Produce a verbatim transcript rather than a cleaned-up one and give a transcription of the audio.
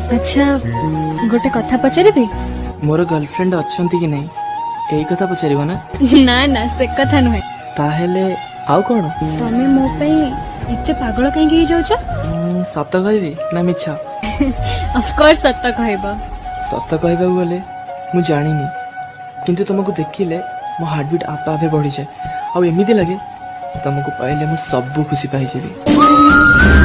अच्छा गोटे कथा पचारि मोर गर्लफ्रेंड अच्छी कि नहीं यही कथा पचार ना ना ना से कथा नुहे ताहेले आउ कौन तमे मो पे इते पागल कहीं जाऊच सत कहबी ना मिछा ऑफ कोर्स सत कहबा सत कहबा गले मु जानिनी किंतु तुमको देखिले मो हार्टबीट आपे आपे बढ़ी जाए आ एमती लगे तुमको पाइले मु सब खुशी पाई जेबी।